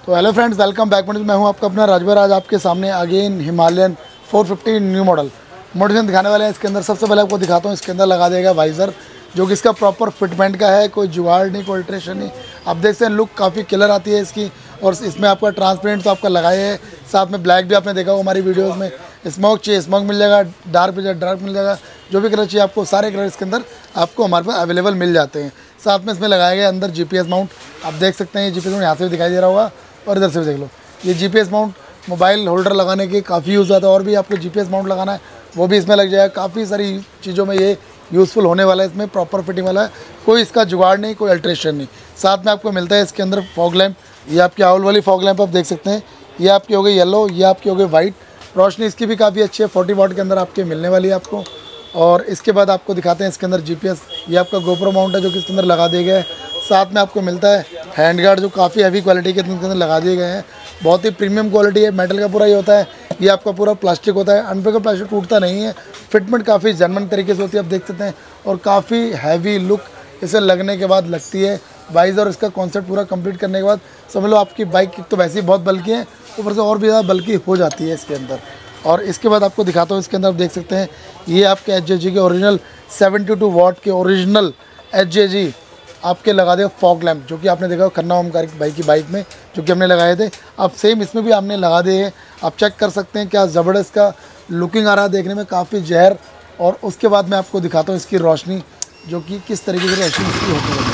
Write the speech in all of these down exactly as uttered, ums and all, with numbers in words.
तो hello friends, welcome back. मैं हूं आपका अपना राजभर। आज आपके सामने again Himalayan four fifty new model motivation दिखाने वाले हैं। इसके अंदर सबसे पहले आपको दिखाता हूं, इसके अंदर लगा देगा वाइज़र, जो कि इसका प्रॉपर फिटमेंट का है, कोई जुगाड़ नहीं, कोई अल्ट्रेशन नहीं। आप देख सकते हैं लुक काफ़ी क्लियर आती है इसकी। और इसमें आपका ट्रांसपेरेंट तो आपका लगाए है, साथ में ब्लैक भी आपने देखा होगा हमारी वीडियोज़ में। स्मोक चाहिए स्मोक मिल जाएगा, डार्क चाहिए डार्क मिल जाएगा, जो भी कलर चाहिए आपको सारे कलर इसके अंदर आपको हमारे पास अवेलेबल मिल जाते हैं। साथ में इसमें लगाया गया अंदर जीपीएस माउंट, आप देख सकते हैं। ये जीपीएस माउंट यहाँ से भी दिखाई दे रहा होगा और इधर से भी देख लो। ये जीपीएस माउंट मोबाइल होल्डर लगाने के काफ़ी यूज़ आता है, और भी आपको जीपीएस माउंट लगाना है वो भी इसमें लग जाएगा। काफ़ी सारी चीज़ों में ये यूज़फुल होने वाला है, इसमें प्रॉपर फिटिंग वाला है, कोई इसका जुगाड़ नहीं, कोई अल्ट्रेशन नहीं। साथ में आपको मिलता है इसके अंदर फॉग लैंप। ये आपकी आउल वाली फॉग लैंप आप देख सकते हैं। ये आपकी हो गई येलो, ये आपकी हो गई वाइट। रोशनी इसकी भी काफ़ी अच्छी है, फोर्टी वाट के अंदर आपके मिलने वाली है आपको। और इसके बाद आपको दिखाते हैं इसके अंदर जीपीएस। ये आपका गोप्रो माउंट है जो कि इसके अंदर लगा दिया गया है। साथ में आपको मिलता है हैंड गार्ड, जो काफ़ी हैवी क्वालिटी के इसके अंदर लगा दिए गए हैं। बहुत ही प्रीमियम क्वालिटी है, मेटल का पूरा ये होता है। ये आपका पूरा प्लास्टिक होता है, अनब्रेकेबल प्लास्टिक, टूटता नहीं है। फिटमेंट काफ़ी जेन्युइन तरीके से होती है, आप देख सकते हैं। और काफ़ी हैवी लुक इसे लगने के बाद लगती है। वाइज़र और इसका कॉन्सेप्ट पूरा कंप्लीट करने के बाद समझ लो आपकी बाइक तो वैसे ही बहुत बल्कि है, ऊपर से और भी ज़्यादा बल्कि हो जाती है इसके अंदर। और इसके बाद आपको दिखाता हूँ, इसके अंदर आप देख सकते हैं ये आपके एच जे जी के ओरिजिनल सेवेंटी टू वाट के ओरिजिनल एच जे जी आपके लगा देगा फॉग लैंप, जो कि आपने देखा खन्ना ओमकार की बाइक की बाइक में जो कि हमने लगाए थे। अब सेम इसमें भी आपने लगा दिए हैं। आप चेक कर सकते हैं क्या ज़बरदस्त का लुकिंग आ रहा है, देखने में काफ़ी जहर। और उसके बाद मैं आपको दिखाता हूँ इसकी रोशनी, जो कि किस तरीके से रोशनी इसकी होती है।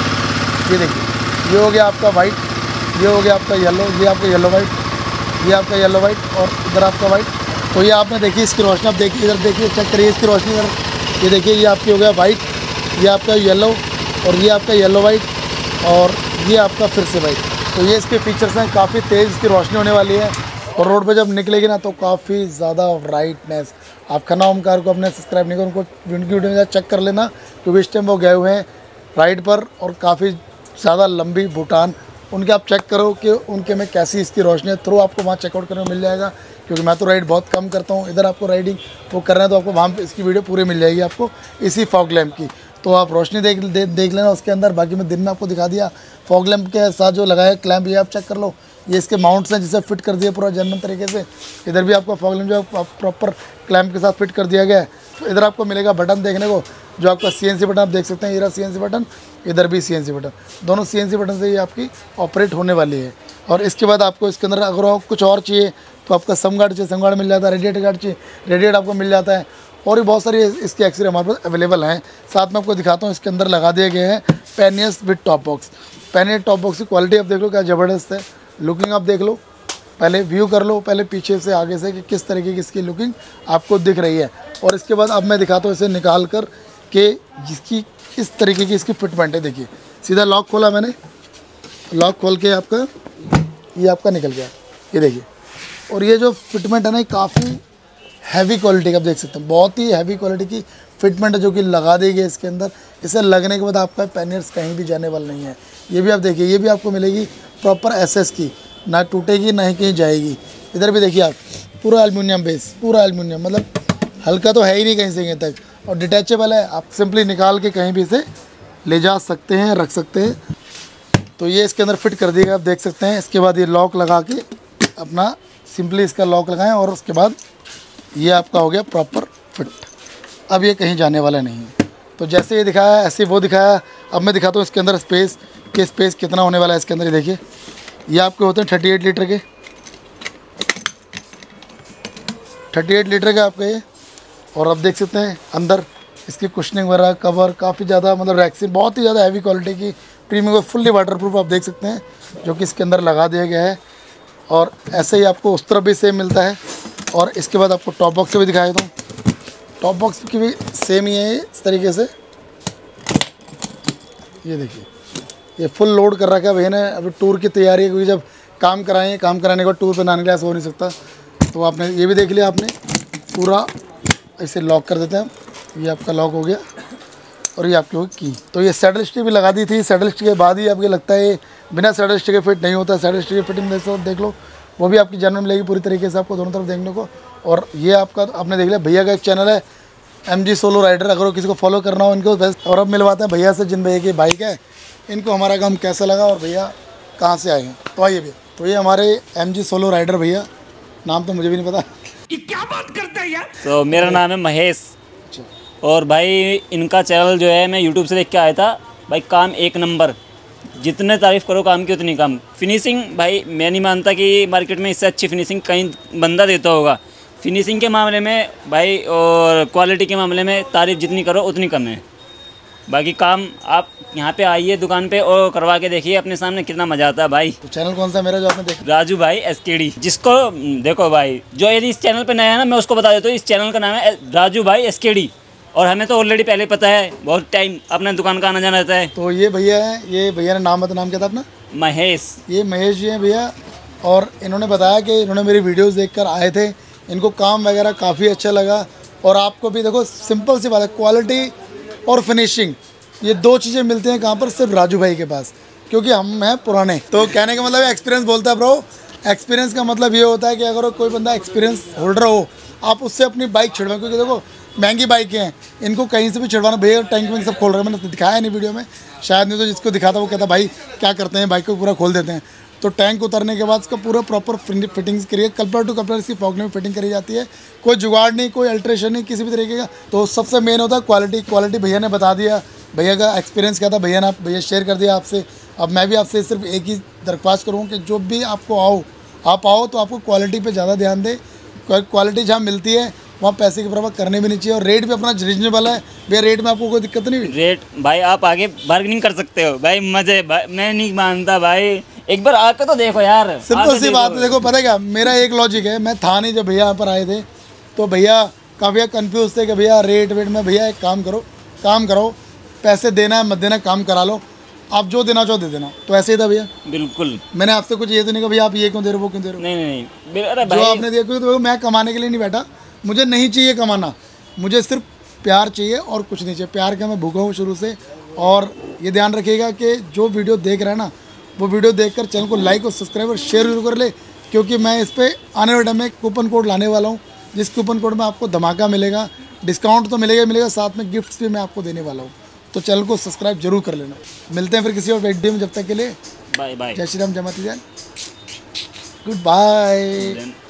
ये देखिए, ये हो गया आपका वाइट, ये हो गया आपका येलो, ये आपका येलो वाइट, ये आपका येलो वाइट और इधर आपका वाइट। तो ये आपने देखिए इसकी रोशनी, आप देखिए इधर देखिए, चेक करिए इसकी रोशनी इधर। ये देखिए, ये आपकी हो गया वाइट, ये आपका येलो और ये आपका येलो वाइट और ये आपका फिर से वाइट। तो ये इसके फीचर्स हैं, काफ़ी तेज़ इसकी रोशनी होने वाली है। और रोड पे जब निकलेगी ना तो काफ़ी ज़्यादा ब्राइटनेस। आप खन्ना ओमकार को अपने सब्सक्राइब नहीं करो, उनको उनकी वीडियो में चेक कर लेना, क्योंकि इस टाइम वो गए हुए हैं राइड पर और काफ़ी ज़्यादा लंबी भूटान। उनके आप चेक करो कि उनके में कैसी इसकी रोशनी है, थ्रू आपको वहाँ चेकआउट करने को मिल जाएगा। क्योंकि मैं तो राइड बहुत कम करता हूँ, इधर आपको राइडिंग वो करना है तो आपको वहाँ इसकी वीडियो पूरी मिल जाएगी आपको इसी फॉग लैंप की। तो आप रोशनी देख दे, देख लेना उसके अंदर। बाकी मैं दिन में आपको दिखा दिया फॉग लैंप के साथ जो लगाया है क्लैंप, ये आप चेक कर लो। ये इसके माउंट्स हैं जिसे फिट कर दिया पूरा जेन्युइन तरीके से। इधर भी आपका फॉग लैंप जो प्रॉपर क्लैंप के साथ फिट कर दिया गया है। इधर आपको मिलेगा बटन देखने को, जो आपका सीएनसी बटन आप देख सकते हैं। ये रहा सीएनसी बटन, इधर भी सीएनसी बटन, दोनों सीएनसी बटन से ये आपकी ऑपरेट होने वाली है। और इसके बाद आपको इसके अंदर अगर कुछ और चाहिए तो आपका सम गार्ड चाहिए, सम गार्ड मिल जाता है। रेडिएटर गार्ड चाहिए, रेडिएटर आपको मिल जाता है। और भी बहुत सारी इसके एक्सेसरी हमारे पास अवेलेबल हैं। साथ में आपको दिखाता हूँ, इसके अंदर लगा दिए गए हैं पैनियस विद टॉप बॉक्स। पैनियस टॉप बॉक्स की क्वालिटी आप देख लो क्या ज़बरदस्त है। लुकिंग आप देख लो, पहले व्यू कर लो, पहले पीछे से आगे से कि किस तरीके की इसकी लुकिंग आपको दिख रही है। और इसके बाद अब मैं दिखाता हूँ इसे निकाल कर के जिसकी किस तरीके की इसकी फिटमेंट है। देखिए, सीधा लॉक खोला मैंने, लॉक खोल के आपका ये आपका निकल गया, ये देखिए। और ये जो फिटमेंट है ना, काफ़ी हैवी क्वालिटी का आप देख सकते हैं, बहुत ही हैवी क्वालिटी की फिटमेंट है जो कि लगा दी गई इसके अंदर। इसे लगने के बाद आपका पैनियर्स कहीं भी जाने वाला नहीं है। ये भी आप देखिए, ये भी आपको मिलेगी प्रॉपर एसएस की, ना टूटेगी ना ही कहीं जाएगी। इधर भी देखिए आप, पूरा एल्युमिनियम बेस, पूरा एल्युमिनियम, मतलब हल्का तो है ही नहीं कहीं से कहीं तक। और डिटैचेबल है, आप सिंपली निकाल के कहीं भी इसे ले जा सकते हैं, रख सकते हैं। तो ये इसके अंदर फिट कर दिएगा, आप देख सकते हैं। इसके बाद ये लॉक लगा के अपना सिंपली इसका लॉक लगाएं और उसके बाद ये आपका हो गया प्रॉपर फिट। अब ये कहीं जाने वाला नहीं है। तो जैसे ये दिखाया ऐसे वो दिखाया। अब मैं दिखाता हूँ इसके अंदर स्पेस के स्पेस कितना होने वाला है इसके अंदर। ये देखिए, ये आपके होते हैं थर्टी एट लीटर के, थर्टी एट लीटर के आपका ये। और अब देख सकते हैं अंदर इसकी कुशनिंग वगैरह, कवर काफ़ी ज़्यादा, मतलब रैक्सिन बहुत ही ज़्यादा हैवी क्वालिटी की प्रीमियम, फुल्ली वाटरप्रूफ आप देख सकते हैं, जो कि इसके अंदर लगा दिया गया है। और ऐसे ही आपको उस तरफ भी सेम मिलता है। और इसके बाद आपको टॉप बॉक्स से भी दिखाया दूँ, टॉप बॉक्स की भी सेम ही है इस तरीके से। ये देखिए, ये फुल लोड कर रखा है भैया ने। अभी टूर की तैयारी है, क्योंकि जब काम कराएं, काम कराने के बाद टूर पे ना निकले ऐसा हो नहीं सकता। तो आपने ये भी देख लिया, आपने पूरा ऐसे लॉक कर देते हैं। ये आपका लॉक हो गया और ये आपकी होगी की। तो ये सैडल स्टिक भी लगा दी थी, सैडल स्टिक के बाद ही आपको लगता है बिना सैडल स्टिक के फिट नहीं होता। सैडल स्टिक की फिटिंग देख देख लो, वो भी आपकी जेन्युइन मिलेगी पूरी तरीके से आपको दोनों तरफ देखने को। और ये आपका आपने देख लिया, भैया का एक चैनल है एम जी सोलो राइडर, अगर किसी को फॉलो करना हो इनको बेस्ट। और अब मिलवाते हैं भैया से, जिन भैया की बाइक है, इनको हमारा काम कैसा लगा और भैया कहाँ से आए हैं। तो आइए भैया। तो ये हमारे एम जी सोलो राइडर भैया, नाम तो मुझे भी नहीं पता। ये क्या बात करता है यार। तो मेरा नाम है महेश और भाई इनका चैनल जो है मैं यूट्यूब से देख के आया था। भाई काम एक नंबर, जितने तारीफ़ करो काम की उतनी कम। फिनिशिंग भाई मैं नहीं मानता कि मार्केट में इससे अच्छी फिनिशिंग कहीं बंदा देता होगा। फिनिशिंग के मामले में भाई और क्वालिटी के मामले में तारीफ़ जितनी करो उतनी कम है। बाकी काम आप यहाँ पे आइए दुकान पे और करवा के देखिए अपने सामने, कितना मज़ा आता है भाई। तो चैनल कौन सा है मेरा जो आपने देखा? राजू भाई एसकेडी। जिसको देखो भाई, जो यदि इस चैनल पे नया है ना, मैं उसको बता देता हूँ, इस चैनल का नाम है राजू भाई एसकेडी। और हमें तो ऑलरेडी पहले पता है, बहुत टाइम अपने दुकान का आना जाना रहता है। तो ये भैया है, ये भैया ने नाम बता, नाम क्या था अपना? महेश। ये महेश जी हैं भैया, और इन्होंने बताया कि इन्होंने मेरी वीडियोस देखकर आए थे, इनको काम वगैरह काफ़ी अच्छा लगा। और आपको भी देखो, सिंपल सी बात है, क्वालिटी और फिनिशिंग ये दो चीज़ें मिलती हैं कहाँ पर? सिर्फ राजू भाई के पास, क्योंकि हम हैं पुराने। तो कहने का मतलब एक्सपीरियंस बोलता है ब्रो। एक्सपीरियंस का मतलब ये होता है कि अगर कोई बंदा एक्सपीरियंस होल्डर हो, आप उससे अपनी बाइक छिड़वाएं, क्योंकि देखो महंगी बाइकें हैं, इनको कहीं से भी छिड़वाना। भैया टैंक वैंक सब खोल रहे हैं, मैंने दिखाया नहीं वीडियो में शायद, नहीं तो जिसको दिखाता वो कहता भाई क्या करते हैं, बाइक को पूरा खोल देते हैं। तो टैंक उतरने के बाद इसका पूरा प्रॉपर फिटिंग्स करिए, कपलर टू कपलर इसकी फॉग में फिटिंग करी जाती है, कोई जुगाड़ नहीं, कोई अल्ट्रेशन नहीं किसी भी तरीके का। तो सबसे मेन होता है क्वालिटी। क्वालिटी भैया ने बता दिया, भैया का एक्सपीरियंस क्या था, भैया ने आप भैया शेयर कर दिया आपसे। अब मैं भी आपसे सिर्फ एक ही दरख्वास्त करूँ कि जो भी आपको आओ आप आओ तो आपको क्वालिटी पे ज़्यादा ध्यान दें। क्वालिटी जहाँ मिलती है वहाँ पैसे की परवाह करनी भी नहीं चाहिए, और रेट भी अपना रीजनेबल है भैया, रेट में आपको कोई दिक्कत नहीं हुई। रेट भाई आप आगे बार्गेनिंग कर सकते हो भाई, मजे भाई, मैं नहीं मानता भाई, एक बार आके तो देखो यार। सिंपल सी बात है, देखो पता है क्या मेरा एक लॉजिक है, मैं था नहीं जब भैया यहाँ पर आए थे, तो भैया काफ़ी कंफ्यूज थे कि भैया रेट वेट में। भैया एक काम करो, काम करो, पैसे देना है मत देना, काम करा लो, आप जो देना चाहो दे देना। तो ऐसे ही था भैया, बिल्कुल। मैंने आपसे कुछ ये तो नहीं कहा भैया आप ये क्यों दे रहे हो वो क्यों दे रहे हो। नहीं नहीं नहीं, अरे जो भाई आपने दिया, क्योंकि तो मैं कमाने के लिए नहीं बैठा, मुझे नहीं चाहिए कमाना, मुझे सिर्फ प्यार चाहिए और कुछ नहीं चाहिए। प्यार का मैं भूखा हूँ शुरू से। और ये ध्यान रखिएगा कि जो वीडियो देख रहा है ना, वो वीडियो देखकर चैनल को लाइक और सब्सक्राइब और शेयर जरूर कर ले, क्योंकि मैं इस पर आने वाले टाइम में कूपन कोड लाने वाला हूँ, जिस कूपन कोड में आपको धमाका मिलेगा, डिस्काउंट तो मिलेगा मिलेगा साथ में गिफ्ट्स भी मैं आपको देने वाला हूँ। तो चैनल को सब्सक्राइब जरूर कर लेना। मिलते हैं फिर किसी और वीडियो में, जब तक के लिए बाय बाय। जय श्री राम, जय माता दी, गुड बाय।